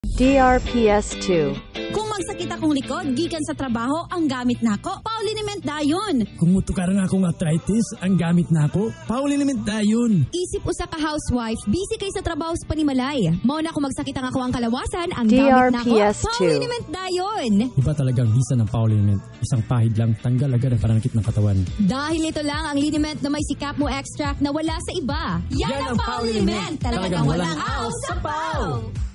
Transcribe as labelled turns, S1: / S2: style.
S1: DRPS2.
S2: Kung magsakit akong likod, gikan sa trabaho, ang gamit nako, pauliniment dayon.
S3: Kung mutukaran akong arthritis, ang gamit nako, pauliniment dayon.
S4: Isip usa ka housewife, busy kay sa trabaho sa panimalay. Mao na kung magsakit ang ako ang kalawasan, ang gamit nako,
S1: DRPS2.
S4: pauliniment dayon.
S3: Iba talagang bisa ng pauliniment. Isang pahid lang, tanggal agad ang pananakit ng katawan.
S4: Dahil ito lang ang liniment na may sikap mo extract na wala sa iba.
S2: Yan ang pauliniment, talagang walang aw sa pau.